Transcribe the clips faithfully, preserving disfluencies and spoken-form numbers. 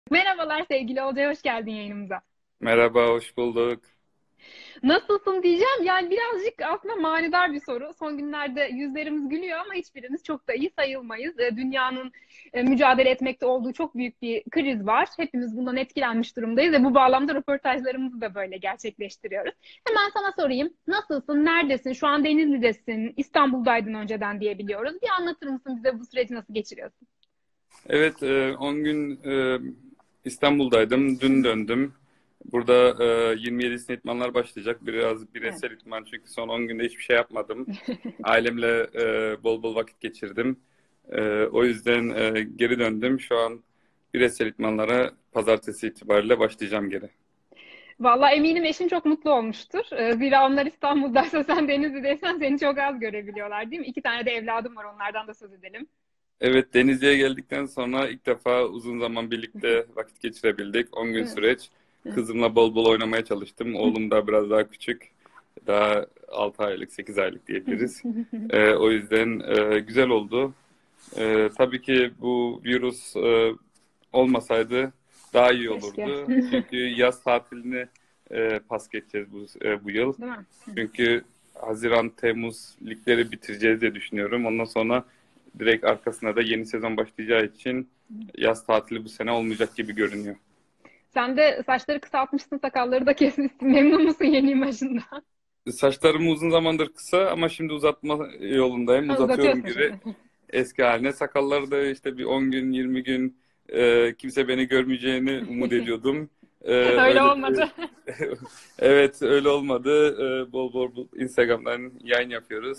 Merhabalar sevgili Olcay, hoş geldin yayınımıza. Merhaba, hoş bulduk. Nasılsın diyeceğim. Yani birazcık aslında manidar bir soru. Son günlerde yüzlerimiz gülüyor ama hiçbirimiz çok da iyi sayılmayız. E, Dünyanın e, mücadele etmekte olduğu çok büyük bir kriz var. Hepimiz bundan etkilenmiş durumdayız ve bu bağlamda röportajlarımızı da böyle gerçekleştiriyoruz. Hemen sana sorayım. Nasılsın? Neredesin? Şu an Denizli'desin. İstanbul'daydın önceden diye biliyoruz. Bir anlatır mısın bize bu süreci nasıl geçiriyorsun? Evet, e, on gün e, İstanbul'daydım. Dün döndüm. Burada e, yirmi yedisinde itmanlar başlayacak. Biraz Evet. bireysel itman çünkü son on günde hiçbir şey yapmadım. Ailemle e, bol bol vakit geçirdim. E, o yüzden e, geri döndüm. Şu an bireysel itmanlara pazartesi itibariyle başlayacağım geri. Vallahi eminim eşin çok mutlu olmuştur. Ee, Zira onlar İstanbul'daysa sen Denizli'deysen seni çok az görebiliyorlar değil mi? İki tane de evladım var, onlardan da söz edelim. Evet, Denizli'ye geldikten sonra ilk defa uzun zaman birlikte vakit geçirebildik. on gün Değil mi? süreç. Kızımla bol bol oynamaya çalıştım. Oğlum da biraz daha küçük. Daha altı aylık, sekiz aylık diyebiliriz. Ee, o yüzden e, güzel oldu. Ee, tabii ki bu virüs e, olmasaydı daha iyi Keşke. olurdu. Çünkü yaz tatilini e, pas geçeceğiz bu, e, bu yıl. Değil mi? Çünkü Haziran, Temmuz ligleri bitireceğiz diye düşünüyorum. Ondan sonra direkt arkasına da yeni sezon başlayacağı için yaz tatili bu sene olmayacak gibi görünüyor. Sen de saçları kısaltmışsın, sakalları da kesmişsin. Memnun musun yeni imajından? Saçlarım uzun zamandır kısa ama şimdi uzatma yolundayım. Ha, Uzatıyorum uzatıyorsun geri şimdi. eski haline. Sakalları da işte bir on gün, yirmi gün e, kimse beni görmeyeceğini umut ediyordum. E, Öyle öyle de olmadı. evet, öyle olmadı. E, bol bol bol Instagram'dan yayın yapıyoruz.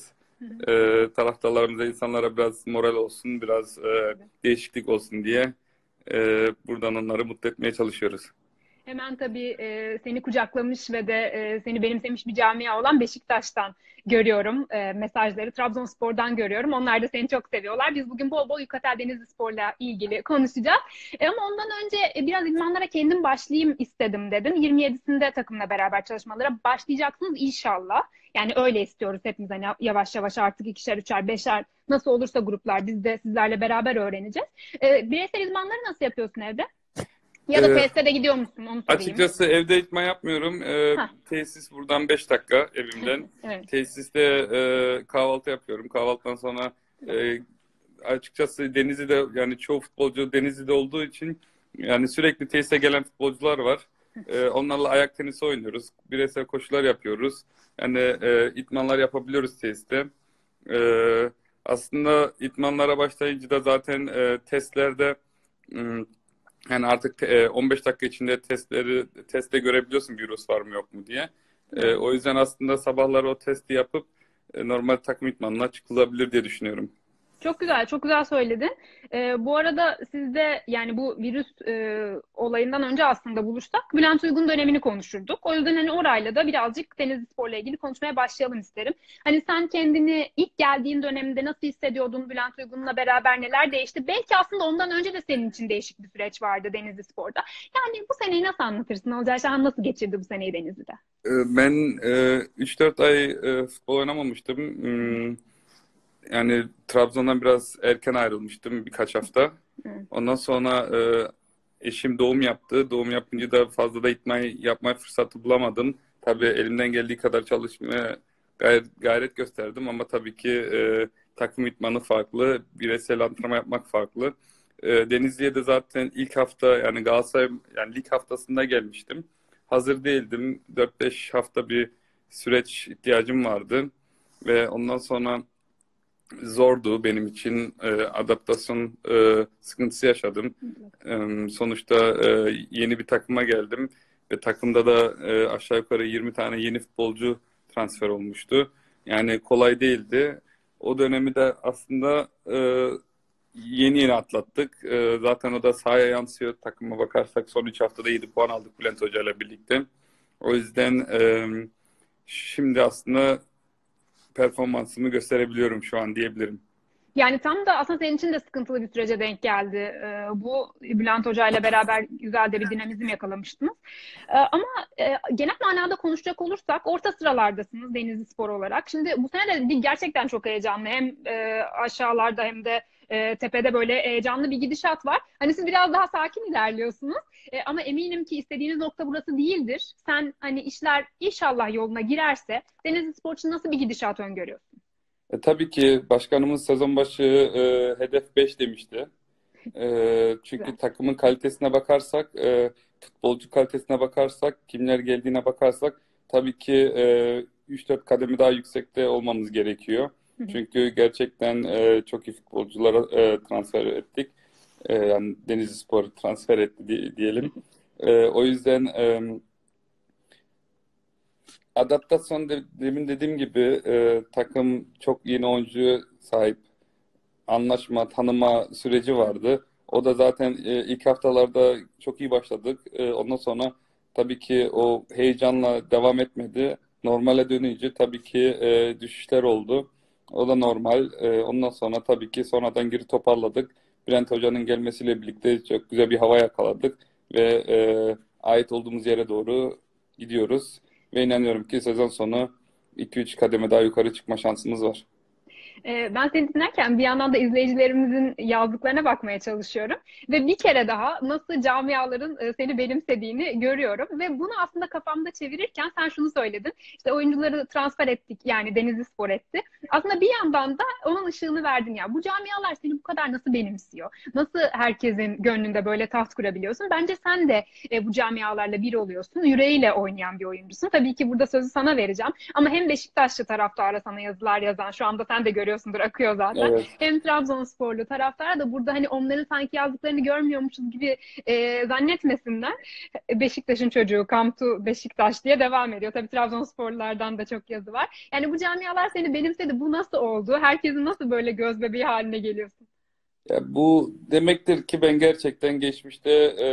E, taraftarlarımıza, insanlara biraz moral olsun, biraz e, değişiklik olsun diye e, buradan onları mutlu etmeye çalışıyoruz. Hemen tabii e, seni kucaklamış ve de e, seni benimsemiş bir camia olan Beşiktaş'tan görüyorum e, mesajları. Trabzonspor'dan görüyorum. Onlar da seni çok seviyorlar. Biz bugün bol bol Yukatel Denizlispor'la ilgili konuşacağız. E, ama ondan önce e, biraz idmanlara kendim başlayayım istedim dedin. yirmi yedisinde takımla beraber çalışmalara başlayacaksınız inşallah. Yani öyle istiyoruz hepimiz, hani yavaş yavaş artık ikişer, üçer, beşer nasıl olursa gruplar biz de sizlerle beraber öğreneceğiz. E, bireysel idmanları nasıl yapıyorsun evde? Ya da E, testte de gidiyor musun? Onu sorayım. Açıkçası evde itman yapmıyorum. E, Ha, tesis buradan beş dakika evimden. evet. Tesiste e, kahvaltı yapıyorum. Kahvaltıdan sonra e, açıkçası Denizli'de, yani çoğu futbolcu Denizli'de olduğu için yani sürekli tesise gelen futbolcular var. E, onlarla ayak tenisi oynuyoruz. Bireysel koşular yapıyoruz. Yani e, itmanlar yapabiliyoruz tesiste. E, Aslında itmanlara başlayınca da zaten e, testlerde ım, yani artık e, on beş dakika içinde testleri testte görebiliyorsun virüs var mı yok mu diye. E, Evet. o yüzden aslında sabahları o testi yapıp e, normal takım idmanına çıkılabilir diye düşünüyorum. Çok güzel, çok güzel söyledin. Ee, bu arada sizde yani bu virüs e, olayından önce aslında buluşsak Bülent Uygun dönemini konuşurduk. O yüzden hani orayla da birazcık Denizlispor'la ilgili konuşmaya başlayalım isterim. Hani sen kendini ilk geldiğin dönemde nasıl hissediyordun? Bülent Uygun'la beraber neler değişti? Belki aslında ondan önce de senin için değişik bir süreç vardı Denizlispor'da. Yani bu seneyi nasıl anlatırsın? Olcay Şahan nasıl geçirdi bu seneyi Denizli'de? E, Ben e, üç dört ay e, futbol oynamamıştım. Hmm, Yani Trabzon'dan biraz erken ayrılmıştım birkaç hafta. Evet. Ondan sonra e, eşim doğum yaptı. Doğum yapınca da fazla da itmayı yapma fırsatı bulamadım. Tabii elimden geldiği kadar çalışmaya gayret, gayret gösterdim ama tabii ki e, takım itmanı farklı, bireysel antrenman yapmak farklı. E, Denizli'ye de zaten ilk hafta, yani Galatasaray yani lig haftasında gelmiştim. Hazır değildim. Dört beş hafta bir süreç ihtiyacım vardı ve ondan sonra zordu benim için. E, adaptasyon e, sıkıntısı yaşadım. E, sonuçta e, yeni bir takıma geldim ve takımda da e, aşağı yukarı yirmi tane yeni futbolcu transfer olmuştu. Yani kolay değildi. O dönemi de aslında e, yeni yeni atlattık. E, zaten o da sahaya yansıyor. Takıma bakarsak son üç haftada yedi puan aldık Bülent Hoca ile birlikte. O yüzden e, şimdi aslında performansımı gösterebiliyorum şu an diyebilirim. Yani tam da aslında senin için de sıkıntılı bir sürece denk geldi. Ee, bu Bülent Hoca ile beraber güzel de bir dinamizm yakalamıştınız. E, ama e, genel manada konuşacak olursak orta sıralardasınız Denizlispor olarak. Şimdi bu sene de lig gerçekten çok heyecanlı. Hem e, aşağılarda hem de e, tepede böyle heyecanlı bir gidişat var. Hani siz biraz daha sakin ilerliyorsunuz. E, ama eminim ki istediğiniz nokta burası değildir. Sen hani işler inşallah yoluna girerse Denizlispor için nasıl bir gidişat öngörüyorsun? E, tabii ki başkanımız sezon başı e, hedef beş demişti. E, çünkü Güzel. takımın kalitesine bakarsak, e, futbolcu kalitesine bakarsak, kimler geldiğine bakarsak tabii ki e, üç dört kademe daha yüksekte olmamız gerekiyor. Hı hı. Çünkü gerçekten e, çok iyi futbolculara e, transfer ettik. E, yani Denizlispor transfer etti di- diyelim. E, o yüzden e, adaptasyon de, demin dediğim gibi e, takım çok yeni oyuncu sahip. Anlaşma, tanıma süreci vardı. O da zaten e, ilk haftalarda çok iyi başladık. E, ondan sonra tabii ki o heyecanla devam etmedi. Normale dönünce tabii ki e, düşüşler oldu. O da normal. E, ondan sonra tabii ki sonradan geri toparladık. Bülent Hoca'nın gelmesiyle birlikte çok güzel bir hava yakaladık ve e, ait olduğumuz yere doğru gidiyoruz. Ve inanıyorum ki sezon sonu iki üç kademe daha yukarı çıkma şansımız var. Ee, ben seni dinlerken bir yandan da izleyicilerimizin yazdıklarına bakmaya çalışıyorum. Ve bir kere daha nasıl camiaların e, seni benimsediğini görüyorum. Ve bunu aslında kafamda çevirirken sen şunu söyledin. İşte oyuncuları transfer ettik, yani Denizlispor etti. Aslında bir yandan da onun ışığını verdin ya. Bu camialar seni bu kadar nasıl benimsiyor? Nasıl herkesin gönlünde böyle taht kurabiliyorsun? Bence sen de e, bu camialarla bir oluyorsun. Yüreğiyle oynayan bir oyuncusun. Tabii ki burada sözü sana vereceğim. Ama hem Beşiktaşlı taraftara sana yazılar yazan, şu anda sen de görüyorsundur, akıyor zaten. Evet. Hem Trabzonsporlu taraftara da burada hani onların sanki yazdıklarını görmüyormuşuz gibi e, zannetmesinler. Beşiktaş'ın çocuğu, come to Beşiktaş diye devam ediyor. Tabii Trabzonsporlulardan da çok yazı var. Yani bu camialar seni benimsedi. Bu nasıl oldu? Herkesin nasıl böyle göz bebeği haline geliyorsun? Ya bu demektir ki ben gerçekten geçmişte e,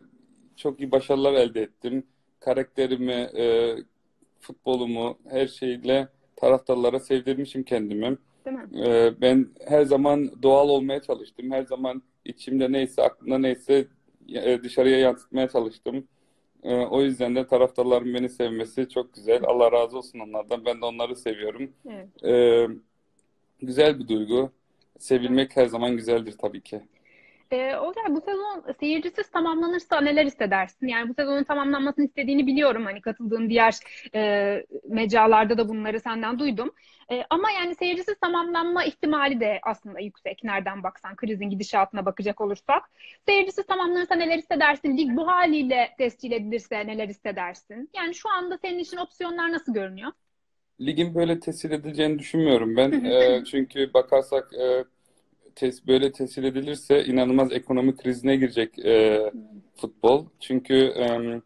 çok iyi başarılar elde ettim. Karakterimi, e, futbolumu her şeyle taraftarlara sevdirmişim kendimi. Değil mi? E, ben her zaman doğal olmaya çalıştım. Her zaman içimde neyse, aklımda neyse e, dışarıya yansıtmaya çalıştım. E, o yüzden de taraftarların beni sevmesi çok güzel. Allah razı olsun onlardan. Ben de onları seviyorum. Evet. E, güzel bir duygu. Sevilmek her zaman güzeldir tabii ki. Ee, Olcay, bu sezon seyircisiz tamamlanırsa neler hissedersin? Yani bu sezonun tamamlanmasını istediğini biliyorum. Hani katıldığın diğer e, mecralarda da bunları senden duydum. E, ama yani seyircisiz tamamlanma ihtimali de aslında yüksek. Nereden baksan, krizin gidişatına bakacak olursak. Seyircisiz tamamlanırsa neler hissedersin? Lig bu haliyle tescil edilirse neler hissedersin? Yani şu anda senin için opsiyonlar nasıl görünüyor? Ligin böyle tesir edileceğini düşünmüyorum ben. E, çünkü bakarsak e, tes böyle tesir edilirse inanılmaz ekonomik krizine girecek e, futbol. Çünkü e,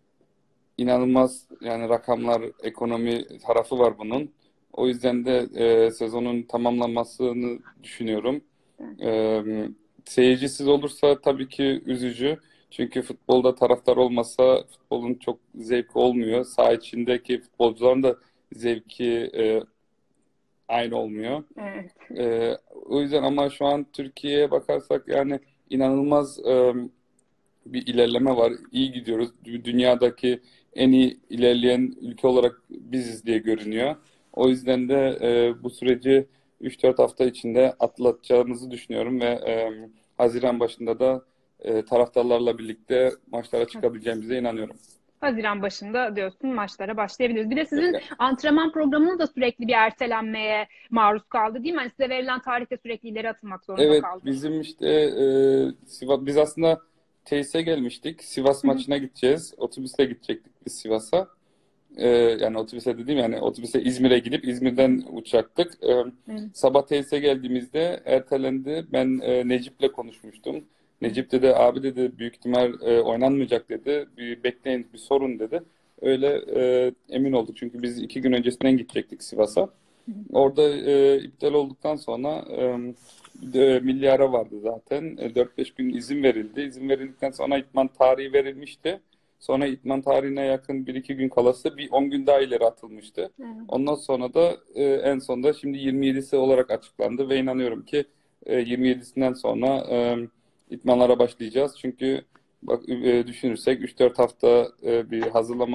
inanılmaz yani rakamlar, ekonomi tarafı var bunun. O yüzden de e, sezonun tamamlanmasını düşünüyorum. E, seyircisiz olursa tabii ki üzücü. Çünkü futbolda taraftar olmasa futbolun çok zevki olmuyor. Saha içindeki futbolcuların da zevki e, aynı olmuyor. Evet. E, o yüzden ama şu an Türkiye'ye bakarsak yani inanılmaz e, bir ilerleme var. İyi gidiyoruz. Dü- Dünyadaki en iyi ilerleyen ülke olarak biziz diye görünüyor. O yüzden de e, bu süreci üç dört hafta içinde atlatacağımızı düşünüyorum ve e, Haziran başında da e, taraftarlarla birlikte maçlara çıkabileceğimize inanıyorum. Haziran başında diyorsun maçlara başlayabiliriz. Bir de sizin antrenman programınız da sürekli bir ertelenmeye maruz kaldı, değil mi? Hani size verilen tarihte sürekli ileri atılmak zorunda Evet, kaldı. bizim işte e, Sivas, biz aslında tesise gelmiştik. Sivas maçına gideceğiz. Otobüsle gidecektik biz Sivas'a. Ee, yani otobüse dediğim yani otobüse İzmir'e gidip İzmir'den uçacaktık. Ee, Evet. sabah tesise geldiğimizde ertelendi. Ben e, Necip'le konuşmuştum. Necip dedi abi dedi büyük ihtimal e, oynanmayacak dedi. Bir bekleyin bir sorun dedi. Öyle e, emin olduk. Çünkü biz iki gün öncesinden gidecektik Sivas'a. Orada e, iptal olduktan sonra e, e, milli ara vardı zaten. E, dört beş gün izin verildi. İzin verildikten sonra idman tarihi verilmişti. Sonra idman tarihine yakın bir iki gün kalası bir on gün daha ileri atılmıştı. Ondan sonra da e, en sonunda şimdi yirmi yedisi olarak açıklandı ve inanıyorum ki e, yirmi yedisinden sonra e, idmanlara başlayacağız. Çünkü bak e, düşünürsek üç dört hafta e, bir hazırlama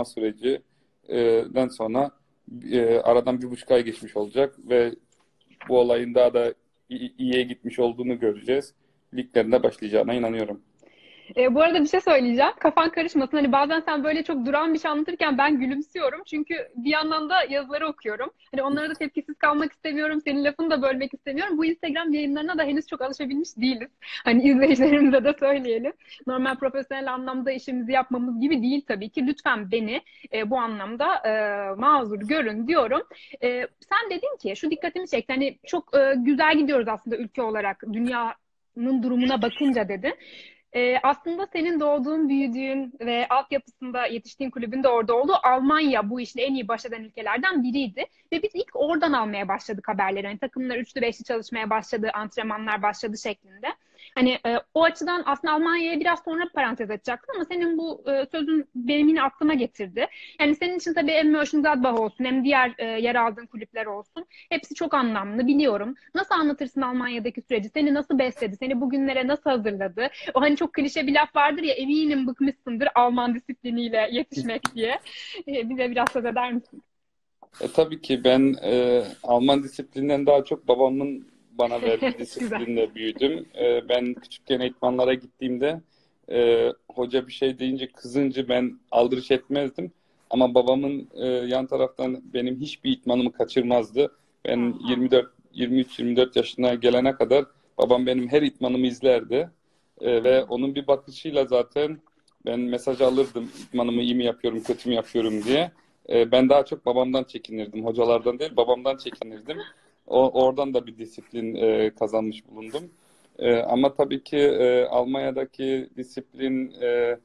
sürecinden sonra e, aradan bir buçuk ay geçmiş olacak ve bu olayın daha da i- iyiye gitmiş olduğunu göreceğiz. Liglerinde başlayacağına inanıyorum. E, bu arada bir şey söyleyeceğim. Kafan karışmasın. Hani bazen sen böyle çok duran bir şey anlatırken ben gülümsüyorum. Çünkü bir yandan da yazıları okuyorum. Hani onlara da tepkisiz kalmak istemiyorum. Senin lafını da bölmek istemiyorum. Bu Instagram yayınlarına da henüz çok alışabilmiş değiliz. Hani izleyicilerimize de söyleyelim. Normal profesyonel anlamda işimizi yapmamız gibi değil tabii ki. Lütfen beni e, bu anlamda e, mazur görün diyorum. E, sen dedin ki şu dikkatimi çekti. Hani çok e, güzel gidiyoruz aslında ülke olarak. Dünyanın durumuna bakınca dedin. Ee, aslında senin doğduğun, büyüdüğün ve altyapısında yetiştiğin kulübün de orada olduğu Almanya bu işle en iyi baş eden ülkelerden biriydi. Ve biz ilk oradan almaya başladık haberleri. Hani takımlar üçlü beşli çalışmaya başladı, antrenmanlar başladı şeklinde. Hani e, o açıdan aslında Almanya'ya biraz sonra parantez açacaktım ama senin bu e, sözün benim yine aklıma getirdi. Yani senin için tabii hem Mönchengladbach olsun hem diğer e, yer aldığın kulüpler olsun. Hepsi çok anlamlı biliyorum. Nasıl anlatırsın Almanya'daki süreci? Seni nasıl besledi? Seni bugünlere nasıl hazırladı? O hani çok klişe bir laf vardır ya, eminim bıkmışsındır Alman disipliniyle yetişmek diye. E, bize biraz söz eder misin? E, tabii ki ben e, Alman disiplinden daha çok babamın bana verdiği Güzel. disiplinle büyüdüm. E, ben küçükken eğitmenlere gittiğimde e, hoca bir şey deyince kızınca ben aldırış etmezdim. Ama babamın e, yan taraftan benim hiçbir eğitmenimi kaçırmazdı. Ben Aha. yirmi dört, yirmi üç, yirmi dört yaşına gelene kadar babam benim her eğitmenimi izlerdi. E, ve onun bir bakışıyla zaten ben mesaj alırdım, eğitmenimi iyi mi yapıyorum, kötü mü yapıyorum diye. E, ben daha çok babamdan çekinirdim. Hocalardan değil, babamdan çekinirdim. O, oradan da bir disiplin e, kazanmış bulundum. E, ama tabii ki e, Almanya'daki disiplin e,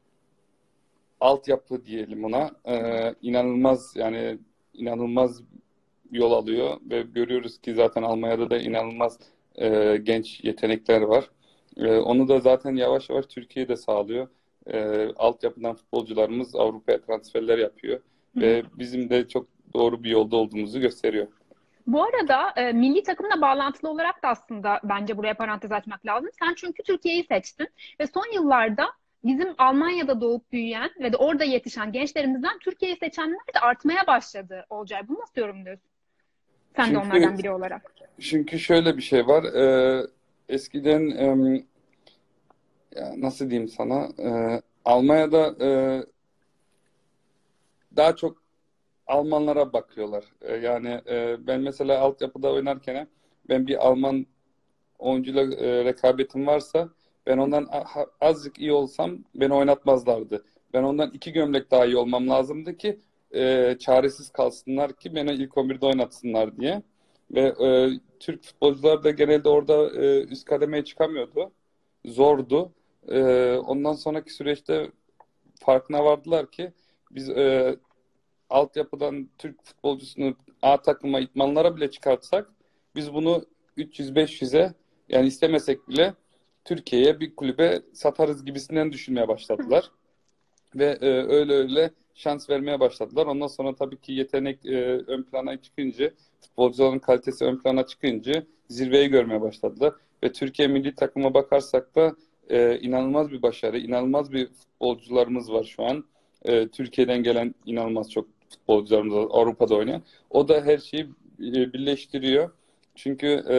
altyapı diyelim ona. E, inanılmaz yani inanılmaz yol alıyor ve görüyoruz ki zaten Almanya'da da inanılmaz e, genç yetenekler var. E, onu da zaten yavaş yavaş Türkiye de sağlıyor. E, altyapıdan futbolcularımız Avrupa'ya transferler yapıyor Hı hı. ve bizim de çok doğru bir yolda olduğumuzu gösteriyor. Bu arada e, milli takımla bağlantılı olarak da aslında bence buraya parantez açmak lazım. Sen çünkü Türkiye'yi seçtin ve son yıllarda bizim Almanya'da doğup büyüyen ve de orada yetişen gençlerimizden Türkiye'yi seçenler de artmaya başladı Olcay. Bunu nasıl yorumluyorsun? Sen de Çünkü onlardan biri olarak. çünkü şöyle bir şey var. E, eskiden e, ya nasıl diyeyim sana? E, Almanya'da e, daha çok Almanlara bakıyorlar. E, yani e, ben mesela altyapıda oynarken ben bir Alman oyuncuyla e, rekabetim varsa ben ondan a- azıcık iyi olsam beni oynatmazlardı. Ben ondan iki gömlek daha iyi olmam lazımdı ki e, çaresiz kalsınlar ki beni ilk on birde oynatsınlar diye. Ve e, Türk futbolcular da genelde orada e, üst kademeye çıkamıyordu. Zordu. E, ondan sonraki süreçte farkına vardılar ki biz e, altyapıdan Türk futbolcusunu A takıma idmanlara bile çıkartsak biz bunu üç yüz beş yüze yani istemesek bile Türkiye'ye bir kulübe satarız gibisinden düşünmeye başladılar. Ve e, öyle öyle şans vermeye başladılar. Ondan sonra tabii ki yetenek e, ön plana çıkınca, futbolcuların kalitesi ön plana çıkınca zirveyi görmeye başladılar. Ve Türkiye milli takıma bakarsak da e, inanılmaz bir başarı, inanılmaz bir futbolcularımız var şu an. E, Türkiye'den gelen inanılmaz çok futbolcularımız var Avrupa'da oynayan. O da her şeyi e, birleştiriyor. Çünkü e,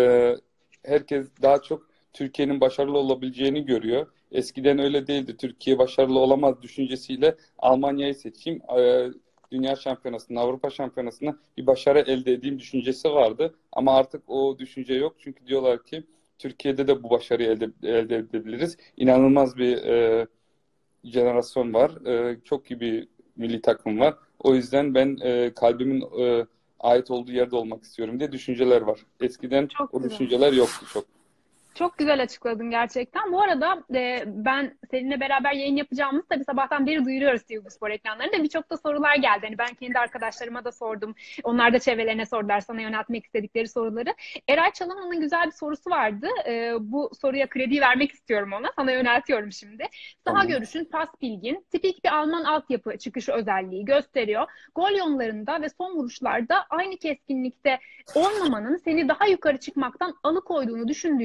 herkes daha çok Türkiye'nin başarılı olabileceğini görüyor. Eskiden öyle değildi. Türkiye başarılı olamaz düşüncesiyle Almanya'yı seçeyim. Ee, Dünya Şampiyonası'nda, Avrupa Şampiyonası'nda bir başarı elde edeyim düşüncesi vardı. Ama artık o düşünce yok. Çünkü diyorlar ki Türkiye'de de bu başarıyı elde, elde edebiliriz. İnanılmaz bir e, jenerasyon var. E, çok iyi bir milli takım var. O yüzden ben e, kalbimin e, ait olduğu yerde olmak istiyorum diye düşünceler var. Eskiden Çok o güzel. düşünceler yoktu çok. Çok güzel açıkladın gerçekten. Bu arada e, ben seninle beraber yayın yapacağımız tabii sabahtan beri duyuruyoruz T V Bu Spor ekranlarında. Birçok da sorular geldi. Hani ben kendi arkadaşlarıma da sordum. Onlar da çevrelerine sordular sana yöneltmek istedikleri soruları. Eray Çalan'ın güzel bir sorusu vardı. E, bu soruya kredi vermek istiyorum ona. Sana yöneltiyorum şimdi. Saha Tamam. görüşün pas bilgin. Tipik bir Alman altyapı çıkışı özelliği gösteriyor. Gol yollarında ve son vuruşlarda aynı keskinlikte olmamanın seni daha yukarı çıkmaktan alıkoyduğunu düşündüğün oldu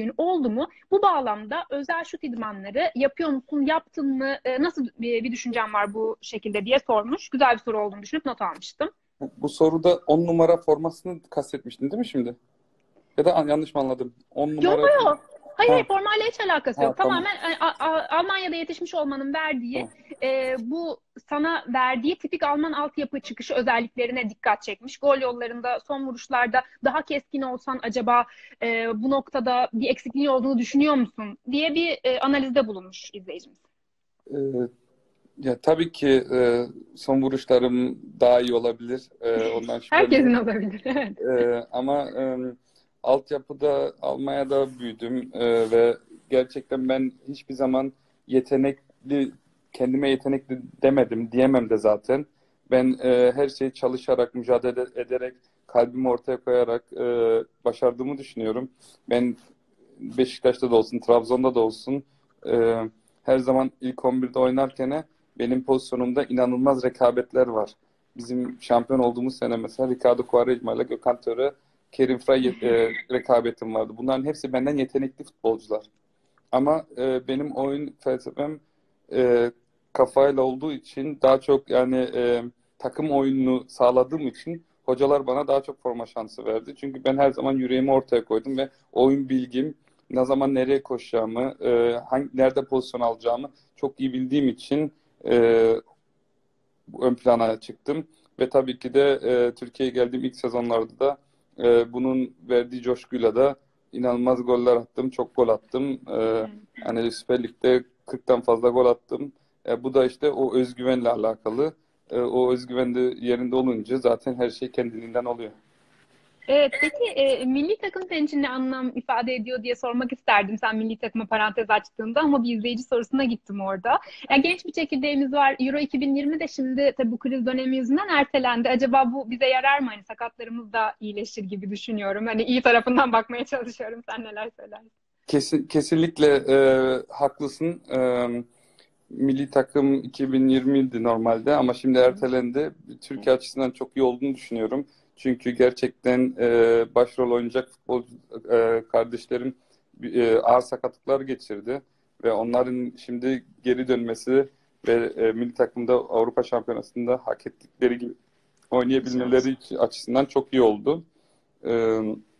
oldu mu? Bu bağlamda özel şut idmanları yapıyor musun, yaptın mı? E, nasıl bir, bir düşüncen var bu şekilde diye sormuş. Güzel bir soru olduğunu düşünüp not almıştım. Bu soruda on numara formasını kastetmiştin değil mi şimdi? Ya da an- yanlış mı anladım? on Yok numara... yok. Hayır hayır, Ha, formayla hiç alakası ha yok. tamam. Tamamen e, A- A- Almanya'da yetişmiş olmanın verdiği Tamam. e, bu sana verdiği tipik Alman altyapı çıkışı özelliklerine dikkat çekmiş. Gol yollarında, son vuruşlarda daha keskin olsan acaba e, bu noktada bir eksikliği olduğunu düşünüyor musun diye bir e, analizde bulunmuş izleyicimiz. Ee, ya tabii ki e, son vuruşlarım daha iyi olabilir. E, ondan şüphem Herkesin yok. olabilir. Evet. E, ama e, altyapıda Almanya'da büyüdüm e, ve gerçekten ben hiçbir zaman yetenekli, kendime yetenekli demedim, diyemem de zaten. Ben e, her şeyi çalışarak, mücadele ederek, kalbimi ortaya koyarak e, başardığımı düşünüyorum. Ben Beşiktaş'ta da olsun, Trabzon'da da olsun e, her zaman ilk on birde oynarken benim pozisyonumda inanılmaz rekabetler var. Bizim şampiyon olduğumuz sene mesela Ricardo Quaresma ile Gökhan Töre, Kerim Frey e, rekabetim vardı. Bunların hepsi benden yetenekli futbolcular. Ama e, benim oyun felsefem e, kafayla olduğu için daha çok yani e, takım oyununu sağladığım için hocalar bana daha çok forma şansı verdi. Çünkü ben her zaman yüreğimi ortaya koydum ve oyun bilgim, ne zaman nereye koşacağımı, e, hangi, nerede pozisyon alacağımı çok iyi bildiğim için e, ön plana çıktım. Ve tabii ki de e, Türkiye'ye geldiğim ilk sezonlarda da e, bunun verdiği coşkuyla da inanılmaz goller attım. Çok gol attım. E, hani Süper Lig'de kırktan fazla gol attım. E, bu da işte o özgüvenle alakalı. E, o özgüven de yerinde olunca zaten her şey kendiliğinden oluyor. Evet, peki e, milli takım senin için ne anlam ifade ediyor diye sormak isterdim sen milli takıma parantez açtığında ama bir izleyici sorusuna gittim orada. Ya, genç bir çekirdeğimiz var. Euro iki bin yirmi de şimdi tabii bu kriz dönemi yüzünden ertelendi. Acaba bu bize yarar mı? Hani sakatlarımız da iyileşir gibi düşünüyorum. Hani iyi tarafından bakmaya çalışıyorum. Sen neler söylersin? Kesin, kesinlikle e, haklısın. E, milli takım iki bin yirmiydi normalde ama şimdi ertelendi. Türkiye açısından çok iyi olduğunu düşünüyorum. Çünkü gerçekten e, başrol oynayacak futbolcu e, kardeşlerim e, ağır sakatlıklar geçirdi ve onların şimdi geri dönmesi ve e, milli takımda Avrupa Şampiyonası'nda hak ettikleri gibi oynayabilmeleri için- açısından çok iyi oldu. E,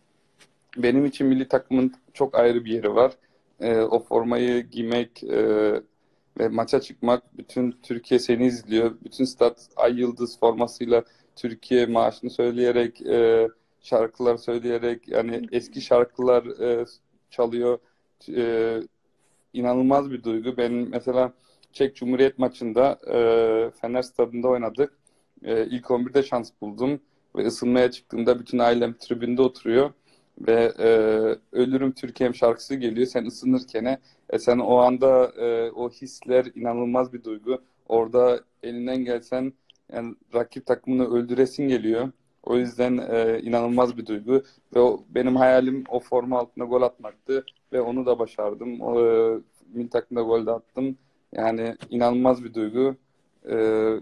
benim için milli takımın çok ayrı bir yeri var. E, o formayı giymek e, ve maça çıkmak, bütün Türkiye seni izliyor. Bütün stat Ay Yıldız formasıyla Türkiye marşını söyleyerek, e, şarkılar söyleyerek, yani eski şarkılar e, çalıyor. E, inanılmaz bir duygu. Ben mesela Çek Cumhuriyet maçında e, Fener Stadı'nda oynadık. E, ilk on birde şans buldum ve ısınmaya çıktığımda bütün ailem tribünde oturuyor ve e, Ölürüm Türkiye'm şarkısı geliyor. Sen ısınırken e, sen o anda e, o hisler inanılmaz bir duygu. Orada elinden gelsen yani rakip takımını öldüresin geliyor. O yüzden e, inanılmaz bir duygu ve o, benim hayalim o forma altında gol atmaktı ve onu da başardım. O, e, milli takımda gol de attım. Yani inanılmaz bir duygu. E,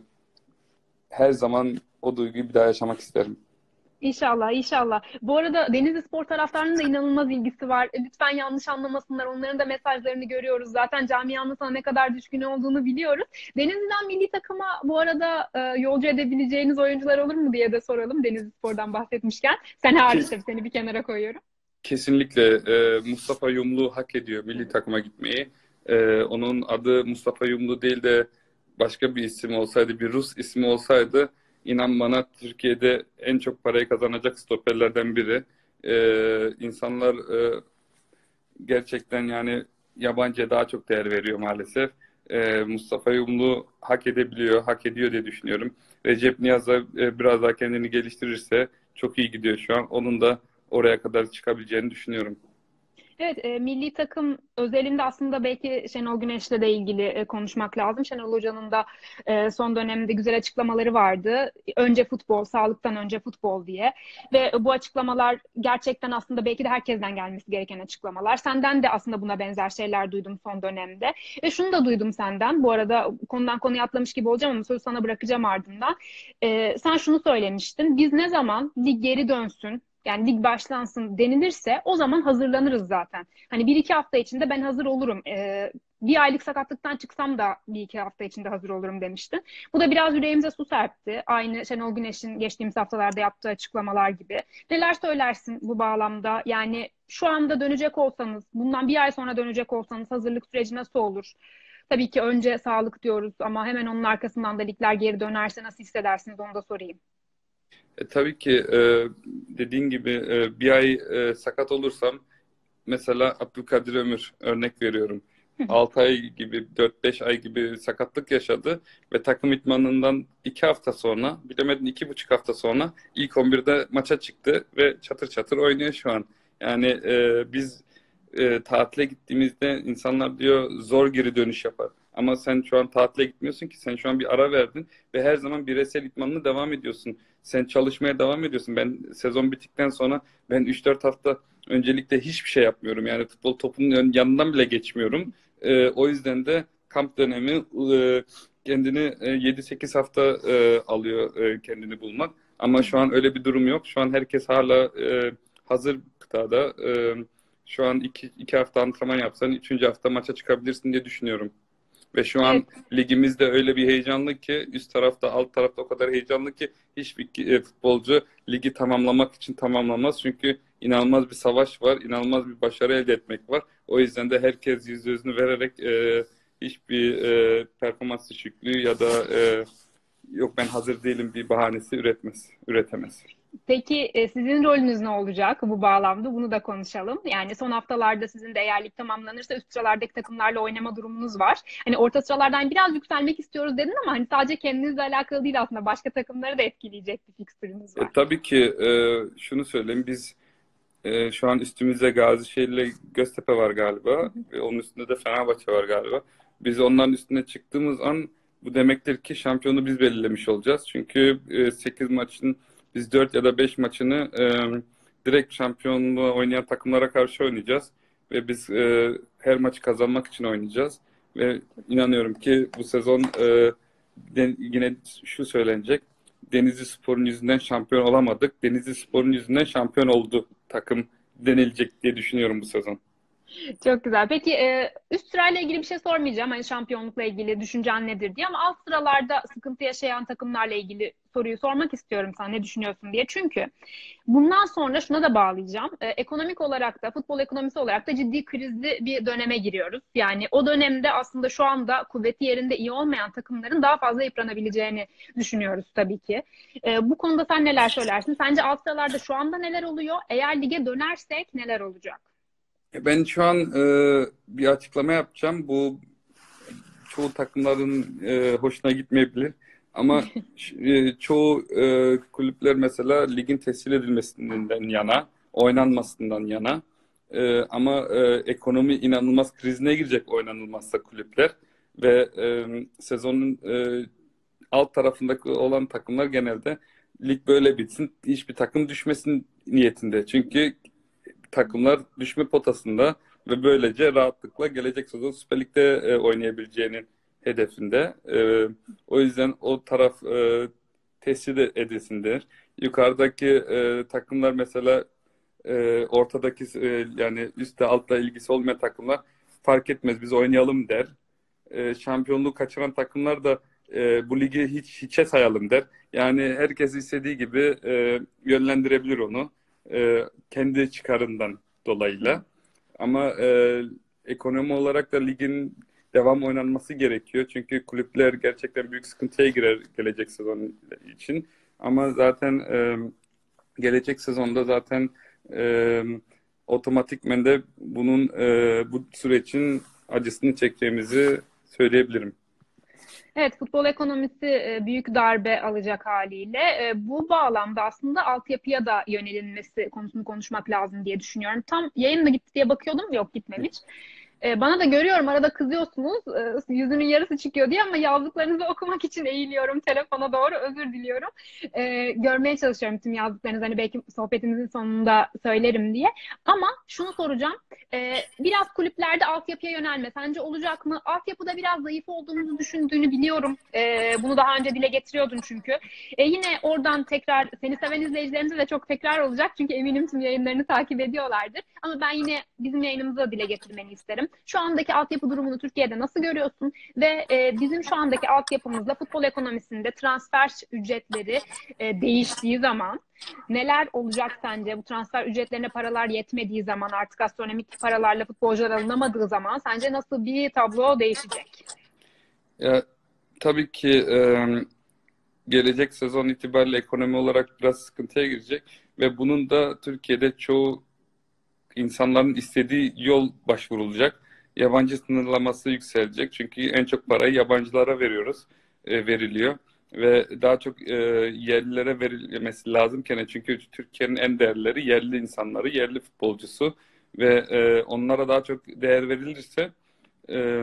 her zaman o duyguyu bir daha yaşamak isterim. İnşallah, inşallah. Bu arada Denizli Spor taraftarının da inanılmaz ilgisi var. E, Lütfen yanlış anlamasınlar. Onların da mesajlarını görüyoruz. Zaten camianın sana ne kadar düşkün olduğunu biliyoruz. Denizli'den milli takıma bu arada e, yolcu edebileceğiniz oyuncular olur mu diye de soralım. Denizli Spor'dan bahsetmişken. Sen hariç tabii, seni bir kenara koyuyorum. Kesinlikle e, Mustafa Yumlu hak ediyor milli takıma gitmeyi. E, onun adı Mustafa Yumlu değil de başka bir isim olsaydı, bir Rus ismi olsaydı inan bana Türkiye'de en çok parayı kazanacak stoperlerden biri. E, insanlar e, gerçekten yani yabancıya daha çok değer veriyor maalesef. E, Mustafa Yumlu hak edebiliyor, hak ediyor diye düşünüyorum. Recep Niyaz da e, biraz daha kendini geliştirirse çok iyi gidiyor şu an. Onun da oraya kadar çıkabileceğini düşünüyorum. Evet, e, milli takım özelinde aslında belki Şenol Güneş'le de ilgili e, konuşmak lazım. Şenol Hoca'nın da e, son dönemde güzel açıklamaları vardı. Önce futbol, sağlıktan önce futbol diye. Ve bu açıklamalar gerçekten aslında belki de herkesten gelmesi gereken açıklamalar. Senden de aslında buna benzer şeyler duydum son dönemde. Ve şunu da duydum senden. Bu arada konudan konuya atlamış gibi olacağım ama sözü sana bırakacağım ardından. E, sen şunu söylemiştin. Biz ne zaman lig geri dönsün, yani lig başlansın denilirse o zaman hazırlanırız zaten. Hani bir iki hafta içinde ben hazır olurum. Ee, bir aylık sakatlıktan çıksam da bir iki hafta içinde hazır olurum demişti. Bu da biraz yüreğimize su serpti. Aynı Şenol Güneş'in geçtiğimiz haftalarda yaptığı açıklamalar gibi. Neler söylersin bu bağlamda? Yani şu anda dönecek olsanız, bundan bir ay sonra dönecek olsanız hazırlık süreci nasıl olur? Tabii ki önce sağlık diyoruz ama hemen onun arkasından da ligler geri dönerse nasıl hissedersiniz onu da sorayım. E, tabii ki e, dediğin gibi e, bir ay e, sakat olursam mesela Abdülkadir Ömür örnek veriyorum. altı ay gibi dört beş ay gibi sakatlık yaşadı ve takım idmanından iki hafta sonra bilemedin iki buçuk hafta sonra ilk on birde maça çıktı ve çatır çatır oynuyor şu an. Yani e, biz e, tatile gittiğimizde insanlar diyor zor geri dönüş yapar. Ama sen şu an tatile gitmiyorsun ki, sen şu an bir ara verdin ve her zaman bireysel idmanına devam ediyorsun. Sen çalışmaya devam ediyorsun. Ben sezon bittikten sonra ben üç dört hafta öncelikle hiçbir şey yapmıyorum. Yani futbol topunun yanından bile geçmiyorum. Ee, o yüzden de kamp dönemi e, kendini e, yedi sekiz hafta e, alıyor e, kendini bulmak. Ama şu an öyle bir durum yok. Şu an herkes hala e, hazır kıtada. E, şu an iki, iki hafta antrenman yapsan üçüncü hafta maça çıkabilirsin diye düşünüyorum. Ve şu Evet. an ligimizde öyle bir heyecanlı ki, üst tarafta alt tarafta o kadar heyecanlı ki hiçbir e, futbolcu ligi tamamlamak için tamamlamaz. Çünkü inanılmaz bir savaş var, inanılmaz bir başarı elde etmek var. O yüzden de herkes yüzde yüzünü vererek e, hiçbir e, performans düşüklüğü ya da e, yok ben hazır değilim bir bahanesi üretmez, üretemez. Peki e, sizin rolünüz ne olacak bu bağlamda? Bunu da konuşalım. Yani son haftalarda sizin de eğer lig tamamlanırsa üst sıralardaki takımlarla oynama durumunuz var. Hani orta sıralardan biraz yükselmek istiyoruz dedin ama hani sadece kendinizle alakalı değil, aslında başka takımları da etkileyecek bir fikstürünüz E, var. tabii ki e, şunu söyleyeyim, biz e, şu an üstümüzde Gazişehir ile Göztepe var Hı galiba hı. ve onun üstünde de Fenerbahçe var galiba. Biz onların üstüne çıktığımız an bu demektir ki şampiyonu biz belirlemiş olacağız. Çünkü e, sekiz maçın biz dört ya da beş maçını e, direkt şampiyonluğa oynayan takımlara karşı oynayacağız ve biz e, her maçı kazanmak için oynayacağız ve inanıyorum ki bu sezon e, de- yine şu söylenecek: Denizli Spor'un yüzünden şampiyon olamadık. Denizli Spor'un yüzünden şampiyon oldu takım denilecek diye düşünüyorum bu sezon. Çok güzel. Peki e, üst sırayla ilgili bir şey sormayacağım. Hani şampiyonlukla ilgili düşüncen nedir diye, ama alt sıralarda sıkıntı yaşayan takımlarla ilgili soruyu sormak istiyorum sana, ne düşünüyorsun diye. Çünkü bundan sonra şuna da bağlayacağım. E, ekonomik olarak da, futbol ekonomisi olarak da ciddi krizli bir döneme giriyoruz. Yani o dönemde aslında şu anda kuvveti yerinde iyi olmayan takımların daha fazla yıpranabileceğini düşünüyoruz tabii ki. E, bu konuda sen neler söylersin? Sence alt sıralarda şu anda neler oluyor? Eğer lige dönersek neler olacak? Ben şu an e, bir açıklama yapacağım. Bu çoğu takımların e, hoşuna gitmeyebilir. Ama e, çoğu e, kulüpler mesela ligin tescil edilmesinden yana, oynanmasından yana. E, ama e, ekonomi inanılmaz krizine girecek oynanılmazsa kulüpler ve e, sezonun e, alt tarafındaki olan takımlar genelde lig böyle bitsin, hiçbir takım düşmesin niyetinde. Çünkü takımlar düşme potasında ve böylece rahatlıkla gelecek sezon Süper Lig'de e, oynayabileceğinin hedefinde. E, o yüzden o taraf e, tescil edilsindir. Yukarıdaki e, takımlar mesela e, ortadaki e, yani üstte altta ilgisi olmayan takımlar fark etmez biz oynayalım der. E, şampiyonluğu kaçıran takımlar da e, bu ligi hiç hiçe sayalım der. Yani herkes istediği gibi e, yönlendirebilir onu. E, kendi çıkarından dolayıyla. Ama e, ekonomi olarak da ligin devam oynanması gerekiyor. Çünkü kulüpler gerçekten büyük sıkıntıya girer gelecek sezon için. Ama zaten e, gelecek sezonda zaten e, otomatikmen de bunun e, bu sürecin acısını çekeceğimizi söyleyebilirim. Evet, futbol ekonomisi e, büyük darbe alacak haliyle. E, Bu bağlamda aslında altyapıya da yönelinmesi konusunu konuşmak lazım diye düşünüyorum. Tam yayın mı gitti diye bakıyordum, yok gitmemiş. E, Bana da görüyorum arada kızıyorsunuz, e, yüzünün yarısı çıkıyor diye, ama yazdıklarınızı okumak için eğiliyorum telefona doğru, özür diliyorum. E, Görmeye çalışıyorum tüm yazdıklarınızı, hani belki sohbetimizin sonunda söylerim diye. Ama şunu soracağım. Ee, biraz kulüplerde altyapıya yönelme sence olacak mı? Altyapıda biraz zayıf olduğumuzu düşündüğünü biliyorum E, bunu daha önce dile getiriyordun çünkü. E, yine oradan tekrar seni seven izleyicilerimize de çok tekrar olacak. Çünkü eminim tüm yayınlarını takip ediyorlardır. Ama ben yine bizim yayınımızı da dile getirmeni isterim. Şu andaki altyapı durumunu Türkiye'de nasıl görüyorsun? Ve e, bizim şu andaki altyapımızla futbol ekonomisinde transfer ücretleri e, değiştiği zaman neler olacak sence? Bu transfer ücretlerine paralar yetmediği zaman, artık astronomik paralarla futbolcular alınamadığı zaman sence nasıl bir tablo değişecek? Ya, tabii ki e, gelecek sezon itibariyle ekonomi olarak biraz sıkıntıya girecek ve bunun da Türkiye'de çoğu insanların istediği yol başvurulacak. Yabancı sınırlaması yükselecek. Çünkü en çok parayı yabancılara veriyoruz, e, veriliyor. Ve daha çok e, yerlilere verilmesi lazımken, çünkü Türkiye'nin en değerleri yerli insanları, yerli futbolcusu ve e, onlara daha çok değer verilirse e,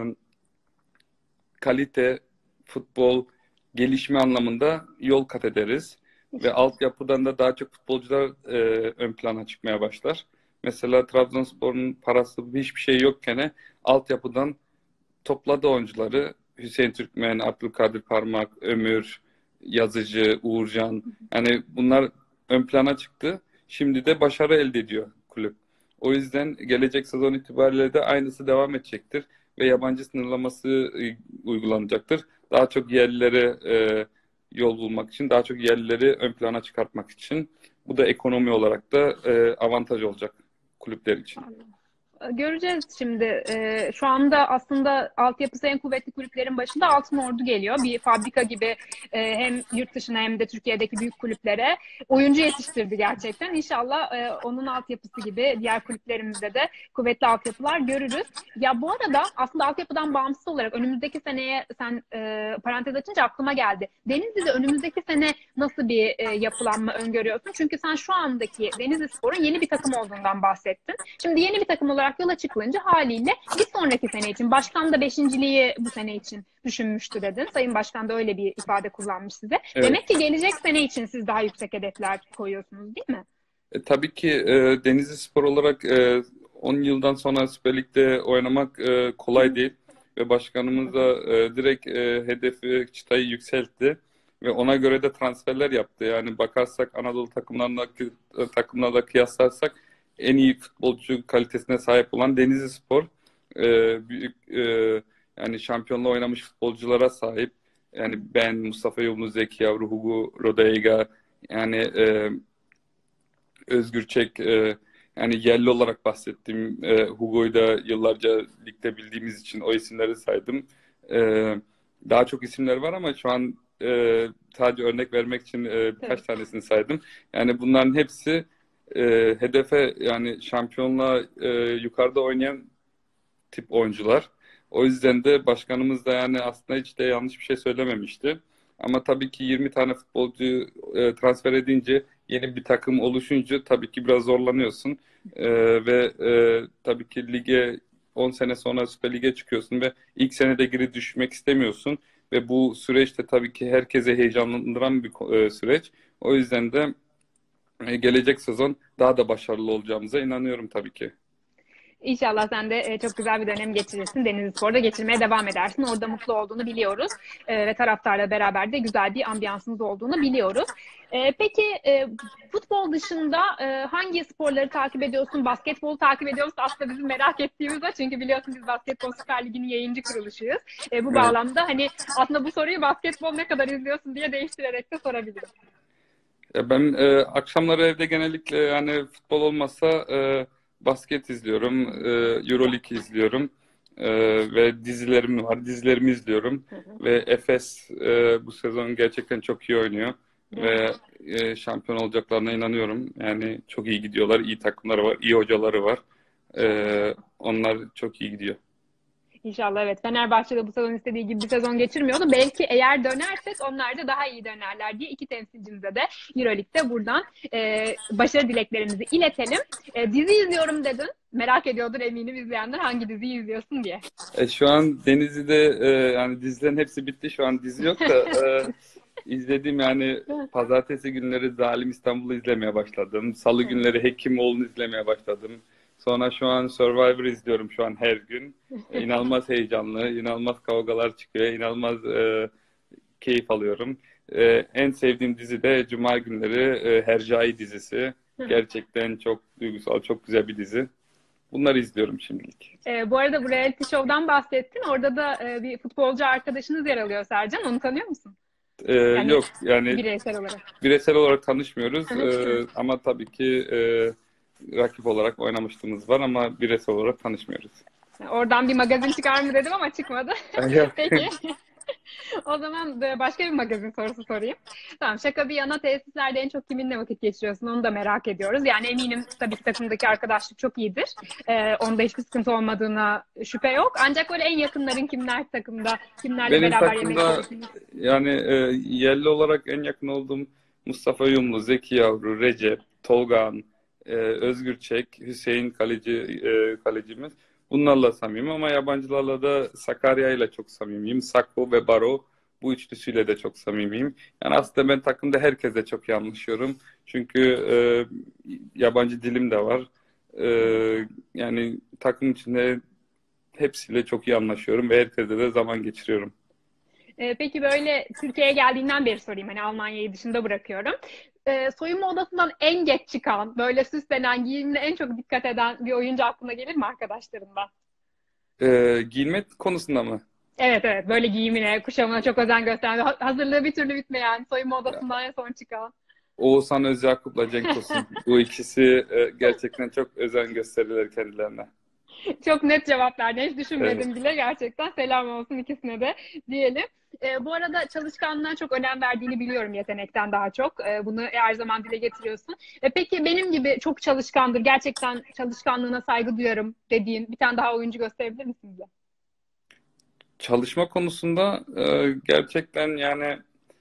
kalite, futbol, gelişme anlamında yol kat ederiz. Ve altyapıdan da daha çok futbolcular e, ön plana çıkmaya başlar. Mesela Trabzonspor'un parası hiçbir şey yokken altyapıdan topladı oyuncuları. Hüseyin Türkmen, Abdülkadir Parmak, Ömür, Yazıcı, Uğurcan. Yani bunlar ön plana çıktı. Şimdi de başarı elde ediyor kulüp. O yüzden gelecek sezon itibariyle de aynısı devam edecektir. Ve yabancı sınırlaması e, uygulanacaktır. Daha çok yerlilere e, yol bulmak için, daha çok yerlileri ön plana çıkartmak için. Bu da ekonomi olarak da e, avantaj olacak kulüpler için. Göreceğiz şimdi. Ee, şu anda aslında altyapısı en kuvvetli kulüplerin başında Altınordu geliyor. Bir fabrika gibi e, hem yurt dışına hem de Türkiye'deki büyük kulüplere oyuncu yetiştirdi gerçekten. İnşallah e, onun altyapısı gibi diğer kulüplerimizde de kuvvetli altyapılar görürüz. Ya bu arada aslında altyapıdan bağımsız olarak önümüzdeki seneye sen e, parantez açınca aklıma geldi. Denizli'de önümüzdeki sene nasıl bir e, yapılanma öngörüyorsun? Çünkü sen şu andaki Denizlispor'un yeni bir takım olduğundan bahsettin. Şimdi yeni bir takım olarak yola çıkılınca haliyle bir sonraki sene için, başkan da beşinciliği bu sene için düşünmüştü dedin. Sayın Başkan da öyle bir ifade kullanmış size. Evet. Demek ki gelecek sene için siz daha yüksek hedefler koyuyorsunuz, değil mi? E, tabii ki e, Denizlispor olarak e, on yıldan sonra Süper Lig'de oynamak e, kolay değil ve başkanımız da e, direkt e, hedefi, çıtayı yükseltti ve ona göre de transferler yaptı. Yani bakarsak Anadolu takımlarına takımlarla kıyaslarsak en iyi futbolcu kalitesine sahip olan Denizlispor, e, büyük e, yani şampiyonla oynamış futbolculara sahip. Yani ben, Mustafa Yolunu, Zeki Yavru, Hugo Rodallega, yani e, Özgür Çek, e, yani yerli olarak bahsettiğim e, Hugo'yu da yıllarca ligde bildiğimiz için o isimleri saydım. E, daha çok isimler var ama şu an e, sadece örnek vermek için e, birkaç Evet. tanesini saydım. Yani bunların hepsi e, hedefe, yani şampiyonluğa e, yukarıda oynayan tip oyuncular. O yüzden de başkanımız da yani aslında hiç de yanlış bir şey söylememişti. Ama tabii ki yirmi tane futbolcu e, transfer edince, yeni bir takım oluşunca tabii ki biraz zorlanıyorsun. E, ve e, tabii ki lige on sene sonra Süper Lig'e çıkıyorsun ve ilk senede geri düşmek istemiyorsun. Ve bu süreçte tabii ki herkese heyecanlandıran bir e, süreç. O yüzden de e, gelecek sezon daha da başarılı olacağımıza inanıyorum tabii ki. İnşallah sen de e, çok güzel bir dönem geçirirsin. Denizlispor'da geçirmeye devam edersin. Orada mutlu olduğunu biliyoruz. E, ve taraftarla beraber de güzel bir ambiyansınız olduğunu biliyoruz. E, peki e, futbol dışında e, hangi sporları takip ediyorsun? Basketbolu takip ediyoruz. Aslında bizim merak ettiğimiz o. Çünkü biliyorsun biz Basketbol Süper Ligi'nin yayıncı kuruluşuyuz. E, bu Evet. bağlamda hani aslında bu soruyu basketbol ne kadar izliyorsun diye değiştirerek de sorabilirim. Ya ben e, akşamları evde genellikle, yani futbol olmasa e, basket izliyorum, e, Euroleague izliyorum e, ve dizilerim var. Dizilerimi izliyorum Hı hı. ve Efes e, bu sezon gerçekten çok iyi oynuyor ve e, şampiyon olacaklarına inanıyorum. Yani çok iyi gidiyorlar, iyi takımları var, iyi hocaları var. İnşallah. E, onlar çok iyi gidiyor. İnşallah evet. Fenerbahçe de bu sezon istediği gibi bir sezon geçirmiyordu. Belki eğer dönersek onlar da daha iyi dönerler diye iki temsilcimize de Euroleague'de buradan e, başarı dileklerimizi iletelim. E, dizi izliyorum dedin. Merak ediyordur eminim izleyenler hangi diziyi izliyorsun diye. E, şu an Denizli'de e, yani dizilerin hepsi bitti. Şu an dizi yok da e, izlediğim, yani pazartesi günleri Zalim İstanbul'u izlemeye başladım. Salı günleri Hekimoğlu'nu izlemeye başladım. Sonra şu an Survivor izliyorum şu an her gün. E, inanılmaz heyecanlı, inanılmaz kavgalar çıkıyor, inanılmaz e, keyif alıyorum. E, en sevdiğim dizi de Cuma günleri e, Hercai dizisi. Gerçekten çok duygusal, çok güzel bir dizi. Bunları izliyorum şimdilik. E, bu arada bu reality show'dan bahsettin. Orada da e, bir futbolcu arkadaşınız yer alıyor Sercan. Onu tanıyor musun? E, Yani yok yani bireysel olarak. bireysel olarak tanışmıyoruz. E, ama tabii ki e, rakip olarak oynamışlığımız var ama bireysel olarak tanışmıyoruz. Oradan bir magazin çıkar mı dedim ama çıkmadı. Yok. Peki. O zaman da başka bir magazin sorusu sorayım. Tamam, şaka bir yana, tesislerde en çok kiminle vakit geçiriyorsun onu da merak ediyoruz. Yani eminim tabii ki takımdaki arkadaşlık çok iyidir. Ee, onda hiçbir sıkıntı olmadığına şüphe yok. Ancak böyle en yakınların kimler takımda? Kimlerle Benim beraber yemek takımda yiyorsunuz? yani e, yerli olarak en yakın olduğum Mustafa Yumlu, Zeki Yavru, Recep, Tolgan, e, Özgür Çek, Hüseyin kaleci e, kalecimiz. Bunlarla samimiyim ama yabancılarla da Sakarya ile çok samimiyim. Sakho ve Baro, bu üçlüsüyle de çok samimiyim. Yani aslında ben takımda herkese çok iyi anlaşıyorum. Çünkü e, yabancı dilim de var. E, yani takım içinde hepsiyle çok iyi anlaşıyorum ve herkese de zaman geçiriyorum. Ee, peki böyle Türkiye'ye geldiğinden beri sorayım. Hani Almanya'yı dışında bırakıyorum. Ee, soyunma odasından en geç çıkan, böyle süslenen, giyimine en çok dikkat eden bir oyuncu aklına gelir mi arkadaşlarından? Ee, giyinme konusunda mı? Evet, evet, böyle giyimine, kuşamına çok özen gösteren, ha- hazırlığı bir türlü bitmeyen, soyunma odasından en son çıkan. Oğuzhan Özyakup'la Cenk Tosun. Bu ikisi e, gerçekten çok özen gösterirler kendilerine. Çok net cevap verdin. Hiç Evet. düşünmedim bile. Gerçekten selam olsun ikisine de diyelim. Ee, bu arada çalışkanlığa çok önem verdiğini biliyorum, yetenekten daha çok. Ee, bunu her zaman dile getiriyorsun. E, peki benim gibi çok çalışkandır, gerçekten çalışkanlığına saygı duyarım dediğin bir tane daha oyuncu gösterebilir misin bize? Çalışma konusunda e, gerçekten yani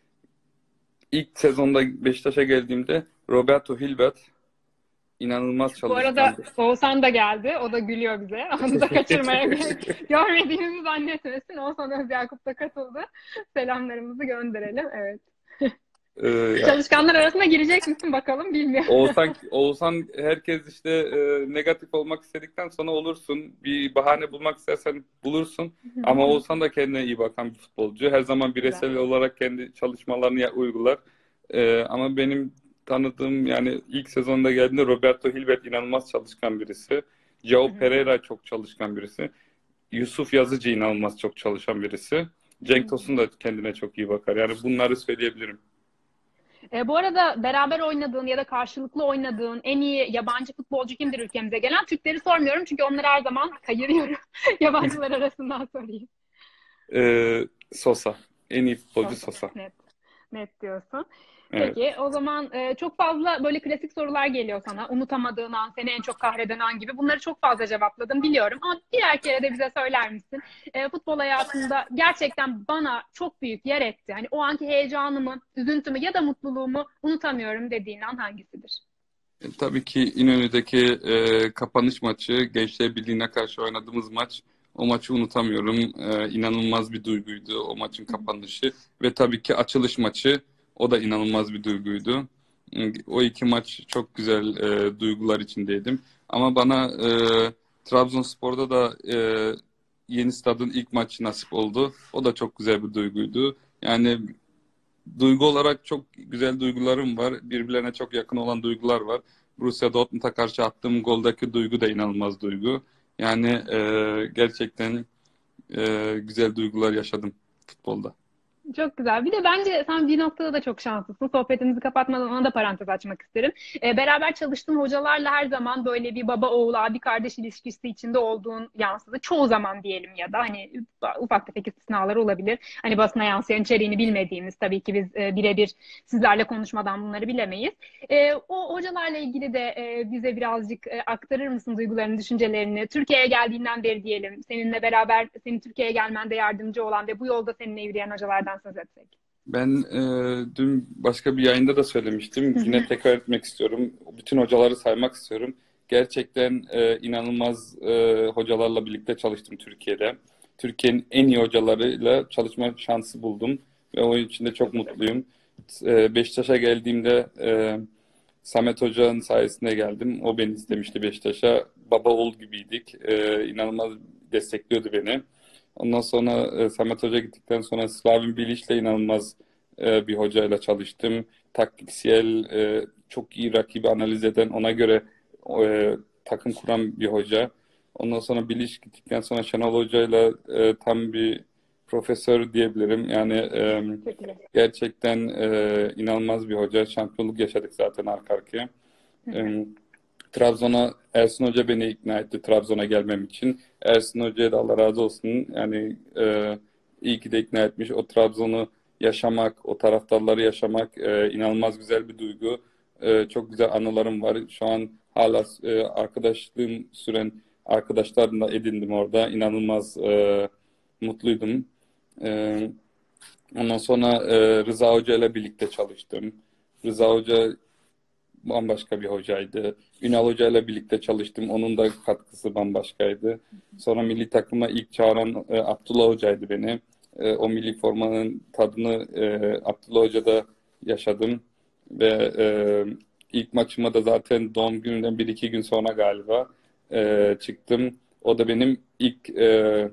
ilk sezonda Beşiktaş'a geldiğimde Roberto Hilbert inanılmaz Bu arada çalışkandı. Oğuzhan da geldi. O da gülüyor bize. Onu da kaçırmaya görmediğimizi zannetmesin. Oğuzhan Özyakup da katıldı. Selamlarımızı gönderelim. Evet. Ee, ya, Çalışkanlar arasında girecek misin bakalım, bilmiyorum. Oğuzhan, Oğuzhan herkes işte e, negatif olmak istedikten sonra olursun. Bir bahane bulmak istersen bulursun. Ama Oğuzhan da kendine iyi bakan bir futbolcu. Her zaman Güzel. bireysel olarak kendi çalışmalarını ya- uygular. E, ama benim tanıdığım yani ilk sezonda geldiğinde Roberto Hilbert inanılmaz çalışkan birisi. João Pereira çok çalışkan birisi. Yusuf Yazıcı inanılmaz çok çalışan birisi. Cenk Tosun da kendine çok iyi bakar. Yani bunları söyleyebilirim. E, bu arada beraber oynadığın ya da karşılıklı oynadığın en iyi yabancı futbolcu kimdir ülkemize gelen? Türkleri sormuyorum çünkü onları her zaman kayırıyorum. Yabancılar arasından sorayım. E, Sosa. En iyi futbolcu Sosa. Sosa. Net. Net diyorsun. Evet. Peki o zaman e, çok fazla böyle klasik sorular geliyor sana. Unutamadığın an, seni en çok kahreden an gibi. Bunları çok fazla cevapladım biliyorum. Ama birer kere de bize söyler misin? E, futbol hayatında gerçekten bana çok büyük yer etti. Hani o anki heyecanımı, üzüntümü ya da mutluluğumu unutamıyorum dediğin an hangisidir? E, tabii ki İnönü'deki e, kapanış maçı, Gençler Birliği'ne karşı oynadığımız maç. O maçı unutamıyorum. E, inanılmaz bir duyguydu o maçın kapanışı. Ve tabii ki açılış maçı. O da inanılmaz bir duyguydu. E, O iki maç çok güzel e, duygular içindeydim. Ama bana e, Trabzonspor'da da e, yeni stadın ilk maçı nasip oldu. O da çok güzel bir duyguydu. Yani duygu olarak çok güzel duygularım var. Birbirlerine çok yakın olan duygular var. Borussia Dortmund'a karşı attığım goldeki duygu da inanılmaz duygu. Yani e, gerçekten e, güzel duygular yaşadım futbolda. Çok güzel. Bir de bence sen bir noktada da çok şanslısın. Sohbetimizi kapatmadan ona da parantez açmak isterim. Ee, beraber çalıştığın hocalarla her zaman böyle bir baba oğul, abi kardeş ilişkisi içinde olduğun yansıdı. Çoğu zaman diyelim, ya da hani ufak tefek istisnalar olabilir. Hani basına yansıyan içeriğini bilmediğimiz, tabii ki biz e, birebir sizlerle konuşmadan bunları bilemeyiz. E, o hocalarla ilgili de e, bize birazcık e, aktarır mısın duygularını, düşüncelerini? Türkiye'ye geldiğinden beri diyelim, seninle beraber senin Türkiye'ye gelmende yardımcı olan ve bu yolda seninle yürüyen hocalardan söz etsek. Ben e, dün başka bir yayında da söylemiştim. Hı Yine hı. tekrar etmek istiyorum. Bütün hocaları saymak istiyorum. Gerçekten e, inanılmaz e, hocalarla birlikte çalıştım Türkiye'de. Türkiye'nin en iyi hocalarıyla çalışma şansı buldum ve onun için de çok mutluyum. E, Beşiktaş'a geldiğimde e, Samet Hoca'nın sayesinde geldim. O beni istemişti Beşiktaş'a. Baba oğul gibiydik. E, inanılmaz destekliyordu beni. Ondan sonra e, Samet Hoca gittikten sonra Slavin Bilic'le inanılmaz e, bir hocayla çalıştım. Taktiksel, e, çok iyi rakibi analiz eden, ona göre e, takım kuran bir hoca. Ondan sonra Bilic gittikten sonra Şenol Hoca'yla e, tam bir profesör diyebilirim. Yani e, Çok iyi. gerçekten e, inanılmaz bir hoca. Şampiyonluk yaşadık zaten arka arkaya. E, Trabzon'a Ersun Hoca beni ikna etti Trabzon'a gelmem için. Ersun Hoca'ya da Allah razı olsun. Yani e, iyi ki de ikna etmiş. O Trabzon'u yaşamak, o taraftarları yaşamak e, inanılmaz güzel bir duygu. E, çok güzel anılarım var. Şu an hala e, arkadaşlığım süren arkadaşlarımla edindim orada. İnanılmaz e, mutluydum. E, Ondan sonra e, Rıza Hoca ile birlikte çalıştım. Rıza Hoca bambaşka bir hocaydı. Ünal Hoca ile birlikte çalıştım. Onun da katkısı bambaşkaydı. Sonra milli takıma ilk çağıran e, Abdullah Hoca'ydı beni. E, o milli formanın tadını e, Abdullah Hoca'da yaşadım. Ve e, ilk maçıma da zaten doğum gününden bir iki gün sonra galiba e, çıktım. O da benim ilk e,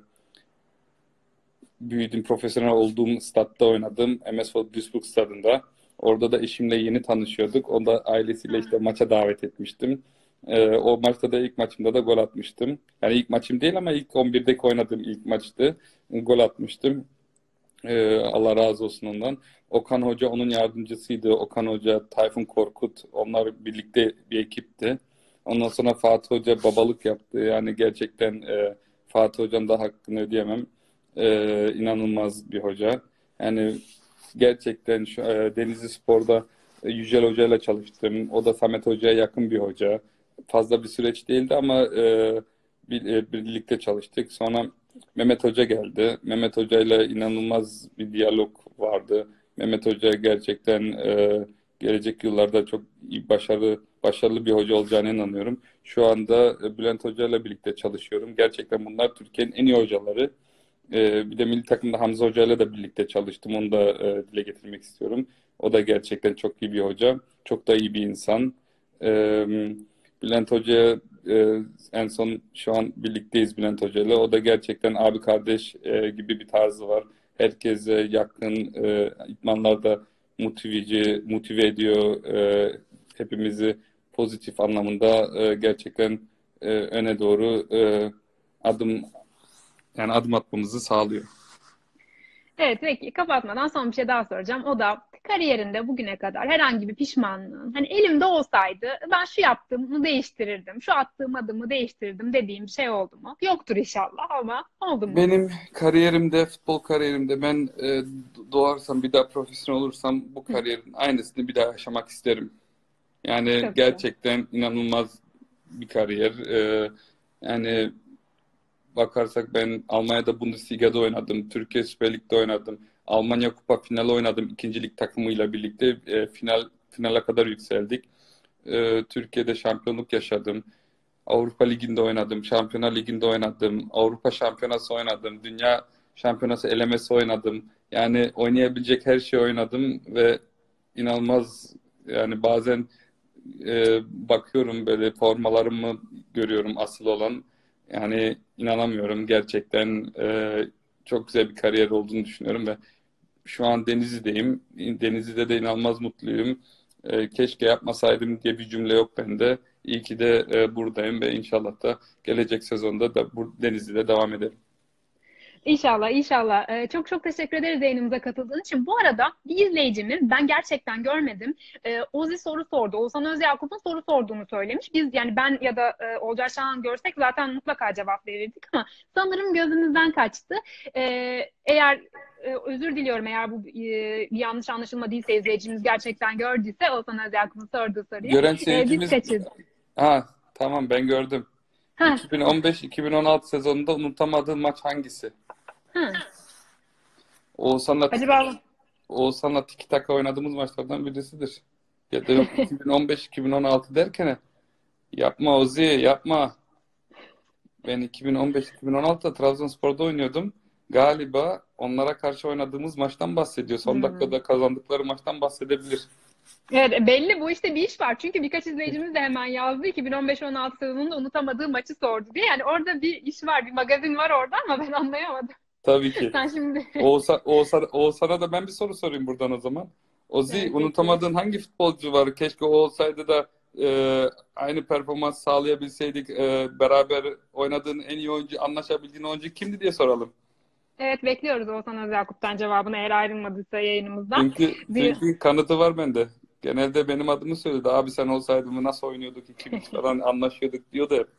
büyüdüm, profesyonel olduğum statta oynadım. M S V Duisburg stadında. Orada da eşimle yeni tanışıyorduk. O da ailesiyle işte maça davet etmiştim. Ee, o maçta da ilk maçımda da gol atmıştım. Yani ilk maçım değil ama ilk on birdeki oynadığım ilk maçtı. Gol atmıştım. Ee, Allah razı olsun ondan. Okan Hoca onun yardımcısıydı. Okan Hoca, Tayfun Korkut, onlar birlikte bir ekipti. Ondan sonra Fatih Hoca babalık yaptı. Yani gerçekten e, Fatih Hoca'nın da hakkını ödeyemem. E, inanılmaz bir hoca. Yani gerçekten şu e, Denizli Spor'da e, Yücel Hoca'yla çalıştım. O da Samet Hoca'ya yakın bir hoca. Fazla bir süreç değildi ama e, bir, e, birlikte çalıştık. Sonra Mehmet Hoca geldi. Mehmet Hoca ile inanılmaz bir diyalog vardı. Mehmet Hoca gerçekten e, gelecek yıllarda çok iyi, başarılı başarılı bir hoca olacağına inanıyorum. Şu anda e, Bülent Hoca ile birlikte çalışıyorum. Gerçekten bunlar Türkiye'nin en iyi hocaları. E, bir de milli takımda Hamza Hoca ile de birlikte çalıştım. Onu da e, dile getirmek istiyorum. O da gerçekten çok iyi bir hoca. Çok da iyi bir insan. E, Bülent Hoca e, en son şu an birlikteyiz Bülent Hoca ile. O da gerçekten abi kardeş e, gibi bir tarzı var. Herkese yakın, e, idmanlarda motiveci, motive ediyor. E, hepimizi pozitif anlamda e, gerçekten e, öne doğru e, adım yani adım atmamızı sağlıyor. Evet, peki kapatmadan son bir şey daha soracağım. O da kariyerinde bugüne kadar herhangi bir pişmanlığın, hani elimde olsaydı ben şu yaptığımı değiştirirdim, şu attığım adımı değiştirirdim dediğim bir şey oldu mu? Yoktur inşallah ama oldu mu? Benim kariyerimde, futbol kariyerimde ben e, doğarsam bir daha profesyonel olursam bu Hı, kariyerin aynısını bir daha yaşamak isterim. Yani çok güzel. gerçekten inanılmaz bir kariyer. E, yani bakarsak ben Almanya'da Bundesliga'da oynadım, Türkiye Süper Lig'de oynadım, Almanya Kupa finali oynadım ikinci lig takımıyla birlikte e, final finale kadar yükseldik. E, Türkiye'de şampiyonluk yaşadım. Avrupa Ligi'nde oynadım, Şampiyonlar Ligi'nde oynadım, Avrupa Şampiyonası oynadım, Dünya Şampiyonası elemesi oynadım. Yani oynayabilecek her şeyi oynadım ve inanılmaz yani bazen e, bakıyorum böyle formalarımı görüyorum asıl olan. Yani inanamıyorum gerçekten e, çok güzel bir kariyer olduğunu düşünüyorum ve şu an Denizli'deyim. Denizli'de de inanılmaz mutluyum. E, keşke yapmasaydım diye bir cümle yok bende. İyi ki de e, buradayım ve inşallah da gelecek sezonda da bu Denizli'de devam ederim. İnşallah, inşallah. Ee, çok çok teşekkür ederiz yayınımıza katıldığın için. Bu arada bir izleyicimiz, ben gerçekten görmedim. Ee, Ozi soru sordu. Oğuzhan Özyakup'un soru sorduğunu söylemiş. Biz yani ben ya da e, Olcay Şahan görsek zaten mutlaka cevap verirdik ama sanırım gözümüzden kaçtı. Ee, eğer e, özür diliyorum eğer bu e, bir yanlış anlaşılma değilse, izleyicimiz gerçekten gördüyse Oğuzhan Özyakup'un sorduğu soruyu Gören e, biz seyircimiz kaçırdık. ha tamam ben gördüm. Ha, iki bin on beş-iki bin on altı sezonunda unutamadığın maç hangisi? ha. Oğuzhan'la Acaba Oğuzhan'la tiki taka oynadığımız maçlardan birisidir. Ya da yok iki bin on beş-iki bin on altı derken yapma Ozi yapma. Ben iki bin on beş-iki bin on altıda Trabzonspor'da oynuyordum. Galiba onlara karşı oynadığımız maçtan bahsediyor. Son hmm. dakikada kazandıkları maçtan bahsedebilir. Evet, belli bu işte bir iş var. Çünkü birkaç izleyicimiz de hemen yazdı. iki bin on beş on altı sezonunda unutamadığı maçı sordu diye. Yani orada bir iş var, bir magazin var orada ama ben anlayamadım. Tabii ki. Sen şimdi Oğuzhan, Oğuzhan, Oğuzhan'a da ben bir soru sorayım buradan o zaman. Ozi, evet, peki. unutamadığın hangi futbolcu var? Keşke o olsaydı da e, aynı performans sağlayabilseydik. E, beraber oynadığın en iyi oyuncu, anlaşabildiğin oyuncu kimdi diye soralım. Evet, bekliyoruz Oğuzhan Özyakup'tan cevabını eğer ayrılmadıysa yayınımızdan. Çünkü Bir, çünkü kanıtı var bende. Genelde benim adımı söyledi. Abi sen olsaydın mı nasıl oynuyorduk ikimiz falan anlaşıyorduk diyordu hep.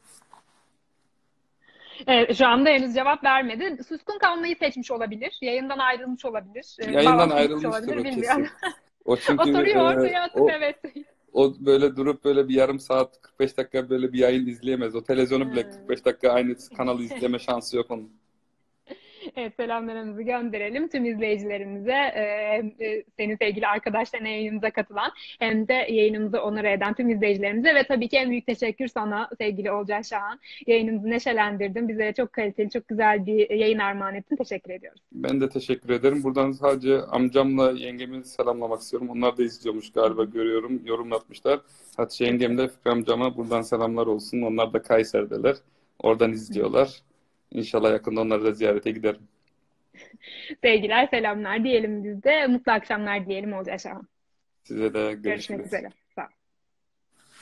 evet, şu anda henüz cevap vermedi. Suskun kalmayı seçmiş olabilir. Yayından ayrılmış olabilir. E, Yayından bağlantı gitmiş ayrılmıştır olabilir, o bilmiyorum. kesin. O O çünkü soruyu e, ortaya atıp o evet. o böyle durup böyle bir yarım saat kırk beş dakika böyle bir yayın izleyemez. O televizyonu bile kırk beş dakika aynı kanalı izleme şansı yok onun. Evet, selamlarımızı gönderelim tüm izleyicilerimize. Ee, hem e, senin sevgili arkadaşlarına yayınımıza katılan hem de yayınımızı onur eden tüm izleyicilerimize ve tabii ki en büyük teşekkür sana sevgili Olcay Şahan. Yayınımızı neşelendirdin. Bize çok kaliteli, çok güzel bir yayın armağan ettin. Teşekkür ediyoruz. Ben de teşekkür ederim. Buradan sadece amcamla yengemi selamlamak istiyorum. Onlar da izliyormuş Hı galiba hı. görüyorum. Yorum atmışlar. Hatice Çok iyi. yengemle Fikri amcama buradan selamlar olsun. Onlar da Kayseri'deler. Oradan Hı hı. izliyorlar. İnşallah yakında onları da ziyarete giderim. Sevgiler, selamlar diyelim biz de. Mutlu akşamlar diyelim Olcay Şahan. Size de Görüşmek görüşürüz. üzere.